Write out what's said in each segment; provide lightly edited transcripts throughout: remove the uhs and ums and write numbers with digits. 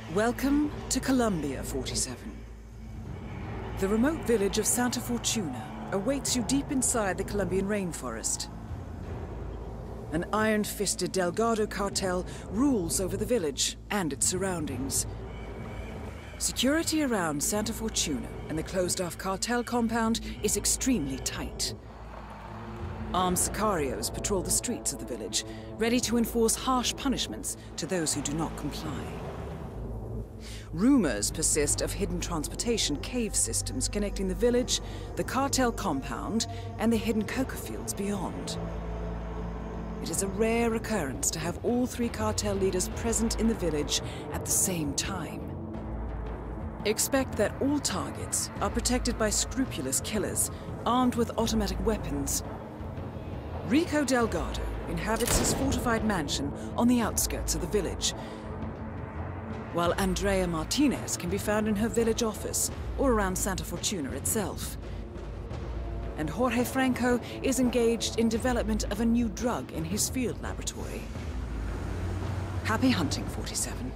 Welcome to Columbia, 47. The remote village of Santa Fortuna awaits you deep inside the Colombian rainforest. An iron-fisted Delgado cartel rules over the village and its surroundings. Security around Santa Fortuna and the closed-off cartel compound is extremely tight. Armed sicarios patrol the streets of the village, ready to enforce harsh punishments to those who do not comply. Rumors persist of hidden transportation cave systems connecting the village, the cartel compound, and the hidden coca fields beyond. It is a rare occurrence to have all three cartel leaders present in the village at the same time. Expect that all targets are protected by scrupulous killers, armed with automatic weapons. Rico Delgado inhabits his fortified mansion on the outskirts of the village, while Andrea Martinez can be found in her village office or around Santa Fortuna itself. And Jorge Franco is engaged in development of a new drug in his field laboratory. Happy hunting, 47.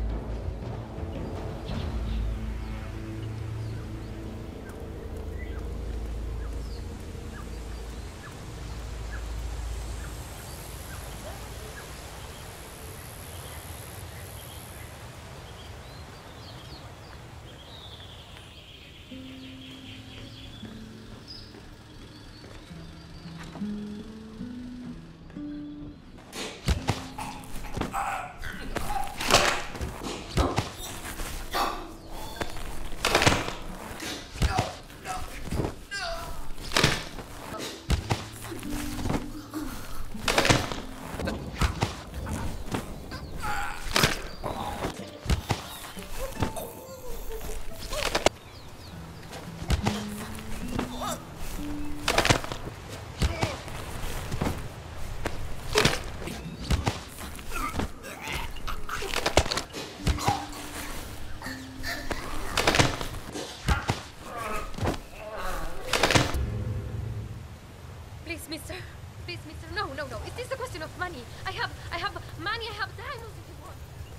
Please, mister, no. Is this a question of money? I have money, I have diamonds if you want.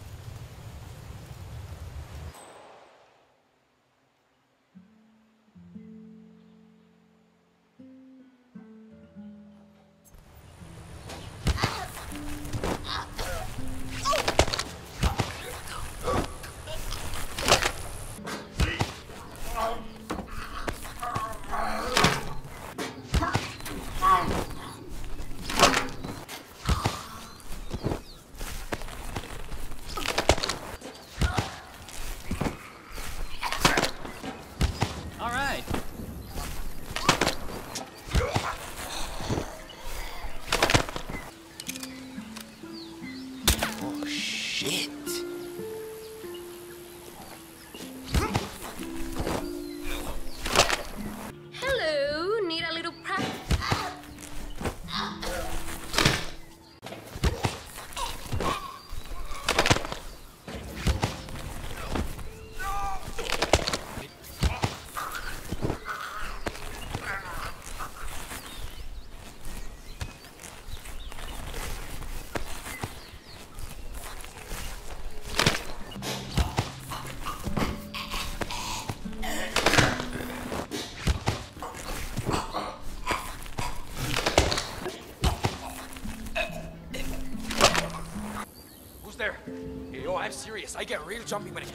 I'm serious. I get real jumpy when it...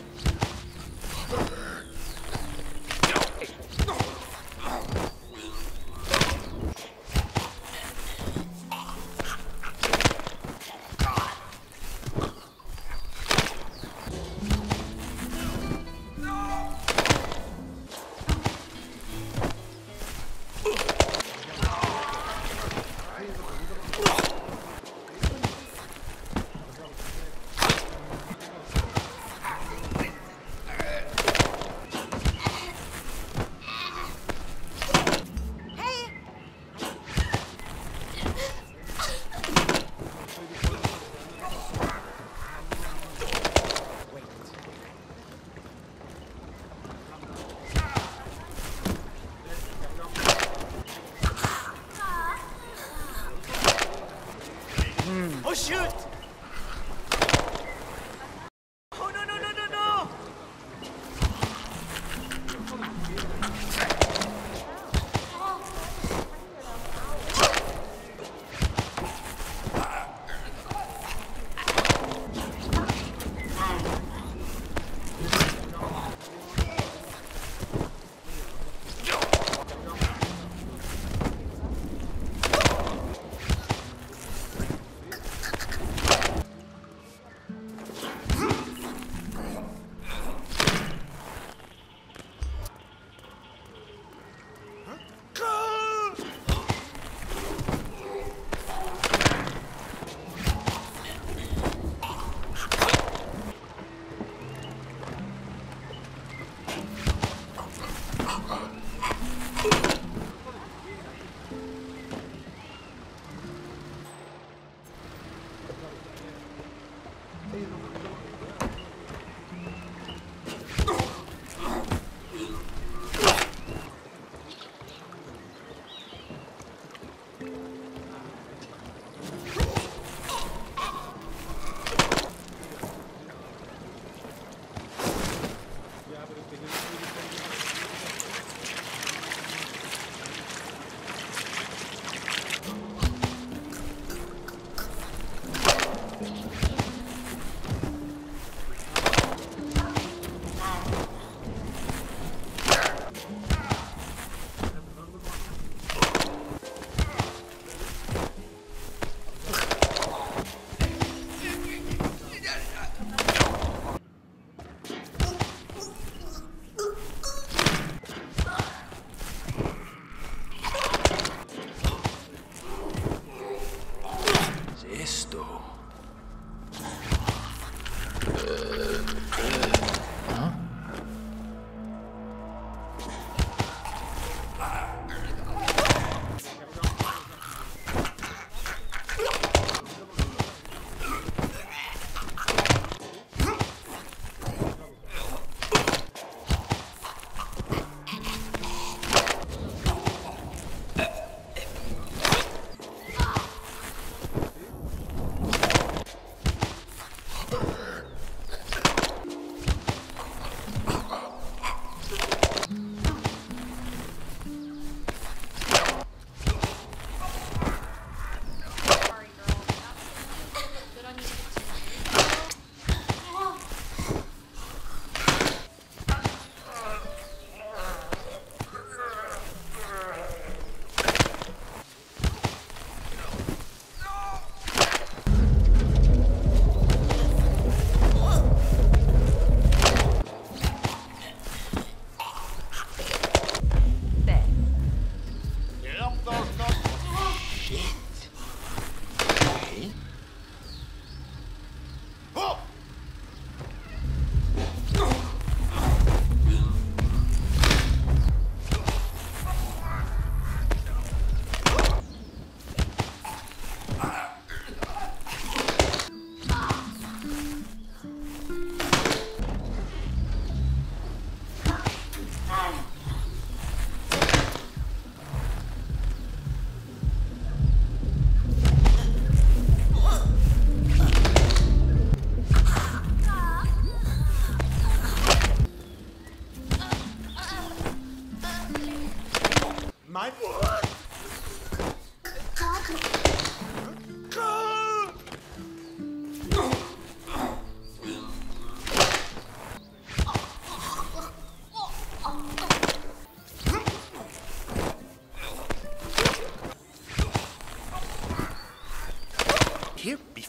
Here be.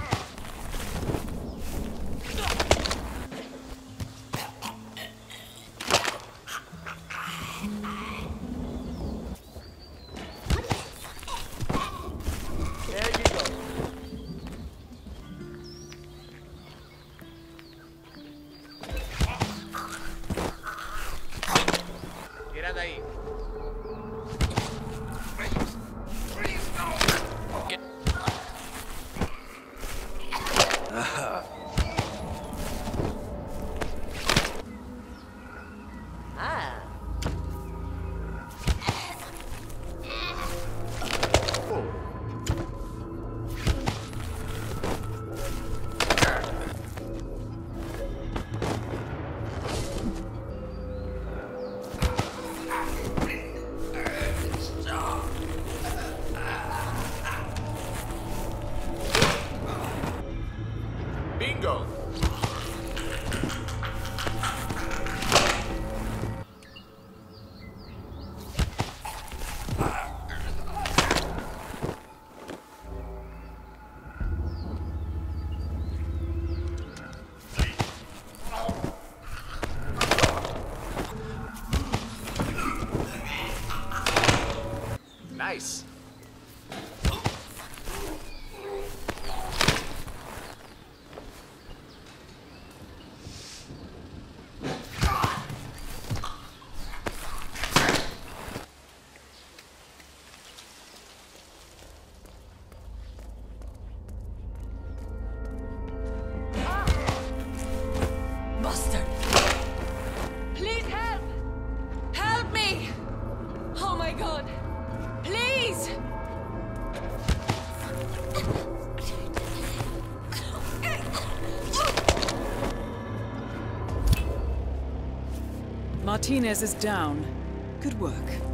There you go. Tira de ahí. Please, no. Get. Bingo! Nice. Buster! Please help! Help me! Oh my god! Please! Martinez is down. Good work.